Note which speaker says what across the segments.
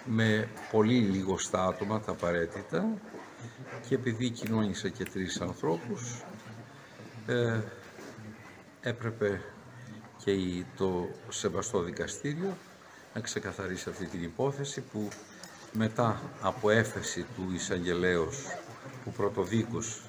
Speaker 1: με πολύ λιγοστά άτομα τα απαραίτητα και επειδή κοινώνησα και 3 ανθρώπους, έπρεπε και το σεβαστό δικαστήριο να ξεκαθαρίσει αυτή την υπόθεση που μετά από έφεση του εισαγγελέως που πρωτοδίκως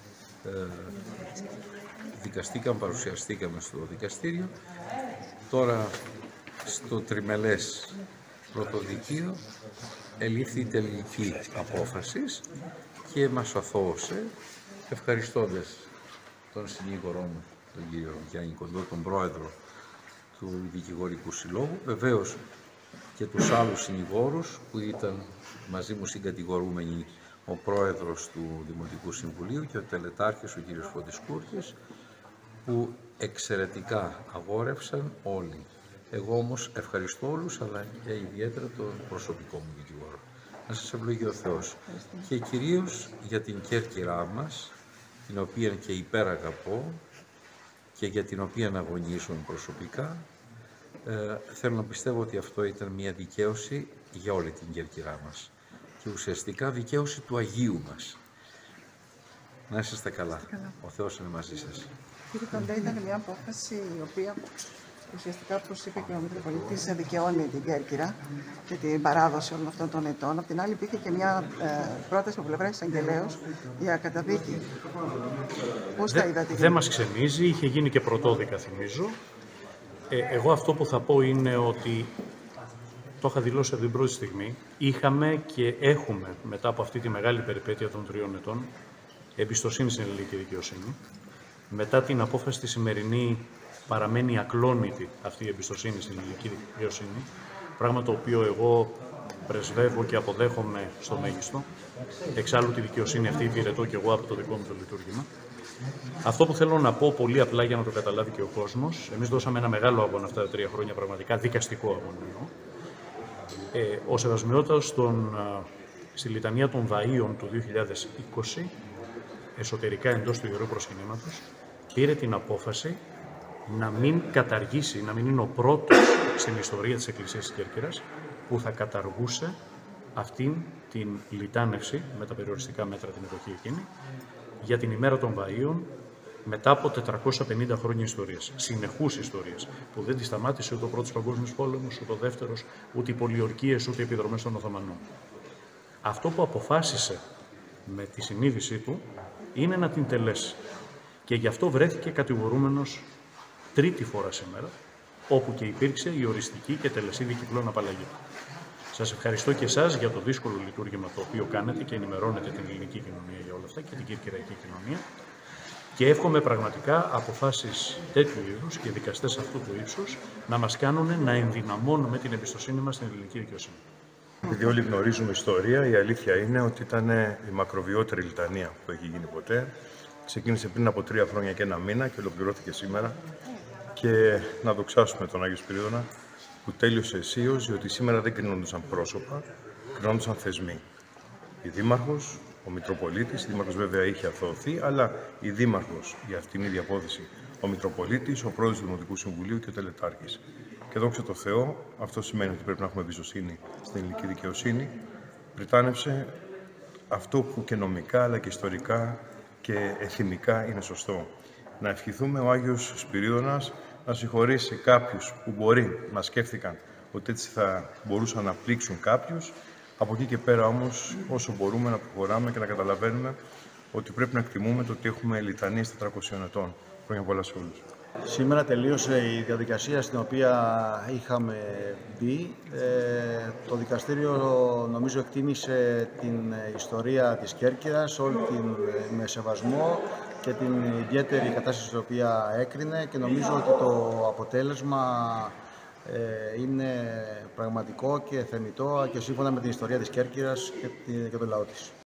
Speaker 1: παρουσιαστήκαμε στο δικαστήριο, τώρα στο τριμελές πρωτοδικείο ελήφθη η τελική απόφαση και μας αθώωσε, ευχαριστώντας τον συνήγορό μου, τον κύριο Γιάννη Κοντό, τον πρόεδρο του Δικηγορικού Συλλόγου, βεβαίως και τους άλλους συνηγόρους που ήταν μαζί μου συγκατηγορούμενοι, ο πρόεδρος του Δημοτικού Συμβουλίου και ο τελετάρχης, ο κύριος Φώτης Κούρκης, που εξαιρετικά αγόρευσαν όλοι. Εγώ όμως ευχαριστώ όλους, αλλά και ιδιαίτερα τον προσωπικό μου δικηγόρο. Να σας ευλογεί ο Θεός. Και κυρίως για την Κέρκυρά μας, την οποία και υπεραγαπώ και για την οποία αγωνίζομαι προσωπικά, θέλω να πιστεύω ότι αυτό ήταν μια δικαίωση για όλη την Κέρκυρά μας και ουσιαστικά δικαίωση του Αγίου μας. Να είσαστε καλά. Ο Θεός είναι μαζί σας.
Speaker 2: Κύριε Κοντέ, ήταν μια απόφαση η οποία ουσιαστικά, όπως είπε και ο Μητροπολίτης, δικαιώνει την Κέρκυρα και την παράδοση όλων αυτών των ετών. Απ' την άλλη, υπήρχε και μια πρόταση από πλευρά εισαγγελέως για καταδίκη. Πώς τα είδατε?
Speaker 3: Δεν μας ξενίζει, είχε γίνει και πρωτόδικα, θυμίζω. Εγώ αυτό που θα πω είναι ότι το είχα δηλώσει από την πρώτη στιγμή. Είχαμε και έχουμε, μετά από αυτή τη μεγάλη περιπέτεια των 3 ετών, εμπιστοσύνη στην ελληνική δικαιοσύνη. Μετά την απόφαση τη σημερινή παραμένει ακλόνητη αυτή η εμπιστοσύνη στην ελληνική δικαιοσύνη, πράγμα το οποίο εγώ πρεσβεύω και αποδέχομαι στο μέγιστο. Εξάλλου τη δικαιοσύνη αυτή υπηρετώ και εγώ από το δικό μου το λειτουργήμα. Αυτό που θέλω να πω πολύ απλά για να το καταλάβει και ο κόσμος, εμείς δώσαμε ένα μεγάλο αγώνα αυτά τα 3 χρόνια, πραγματικά δικαστικό αγώνα εννοώ. Ο Σεβασμιώτατος στη Λιτανία των Βαΐων του 2020, εσωτερικά εντός του Ιερού Προσκυνήματος, πήρε την απόφαση να μην καταργήσει, να μην είναι ο πρώτος στην ιστορία της Εκκλησίας της Κέρκυρας που θα καταργούσε αυτήν την λιτάνευση με τα περιοριστικά μέτρα την εποχή εκείνη για την ημέρα των Βαΐων μετά από 450 χρόνια ιστορίας, συνεχούς ιστορίας, που δεν τη σταμάτησε ούτε ο Πρώτος Παγκόσμιος Πόλεμος, ούτε ο Δεύτερος, ούτε οι πολιορκίες, ούτε οι επιδρομές των Οθωμανών. Αυτό που αποφάσισε με τη συνείδησή του είναι να την τελέσει. Και γι' αυτό βρέθηκε κατηγορούμενος 3η φορά σήμερα, όπου και υπήρξε η οριστική και τελεσή διπλών απαλλαγή. Σας ευχαριστώ και εσάς για το δύσκολο λειτουργήμα το οποίο κάνετε και ενημερώνετε την ελληνική κοινωνία για όλα αυτά και την κυρκυραϊκή κοινωνία. Και εύχομαι πραγματικά αποφάσεις τέτοιου είδους και δικαστές αυτού του ύψους να μας κάνουν να ενδυναμώνουμε την εμπιστοσύνη μας στην ελληνική δικαιοσύνη.
Speaker 4: Επειδή όλοι γνωρίζουμε ιστορία, η αλήθεια είναι ότι ήταν η μακροβιότερη λιτανία που έχει γίνει ποτέ. Ξεκίνησε πριν από 3 χρόνια και 1 μήνα και ολοκληρώθηκε σήμερα. Και να δοξάσουμε τον Άγιο Σπυρίδωνα που τέλειωσε αισίως, διότι σήμερα δεν κρινόντουσαν πρόσωπα, κρινόντουσαν θεσμοί. Η Δήμαρχος, ο Μητροπολίτης, η Δήμαρχος βέβαια είχε αθωωωθεί, αλλά η Δήμαρχος για αυτήν την ίδια απόδειξη, ο Μητροπολίτης, ο Πρόεδρος του Δημοτικού Συμβουλίου και ο Τελετάρχης. Και δόξα τω Θεώ, αυτό σημαίνει ότι πρέπει να έχουμε εμπιστοσύνη στην ελληνική δικαιοσύνη. Πριτάνευσε αυτό που και νομικά αλλά και ιστορικά και εθιμικά είναι σωστό. Να ευχηθούμε ο Άγιος Σπυρίδωνας να συγχωρήσει κάποιους που μπορεί να σκέφτηκαν ότι έτσι θα μπορούσαν να πλήξουν κάποιους. Από εκεί και πέρα όμως, όσο μπορούμε να προχωράμε και να καταλαβαίνουμε ότι πρέπει να εκτιμούμε το ότι έχουμε λιτανίες 400 ετών. Χρόνια πολλά σε όλους.
Speaker 5: Σήμερα τελείωσε η διαδικασία στην οποία είχαμε μπει. Το δικαστήριο νομίζω εκτίμησε την ιστορία της Κέρκυρας, όλη την με σεβασμό και την ιδιαίτερη κατάσταση στην οποία έκρινε και νομίζω ότι το αποτέλεσμα είναι πραγματικό και θεμιτό και σύμφωνα με την ιστορία της Κέρκυρας και τον λαό της.